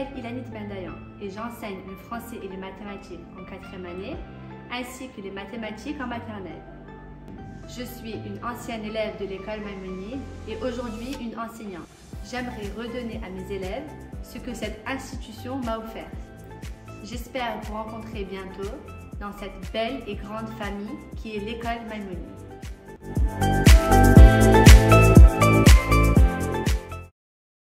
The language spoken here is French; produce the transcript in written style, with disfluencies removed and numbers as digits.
m'appelle Ilanit Bendayan et j'enseigne le français et les mathématiques en 4e année, ainsi que les mathématiques en maternelle. Je suis une ancienne élève de l'école Maïmonide et aujourd'hui une enseignante. J'aimerais redonner à mes élèves ce que cette institution m'a offert. J'espère vous rencontrer bientôt dans cette belle et grande famille qui est l'école Maïmonide.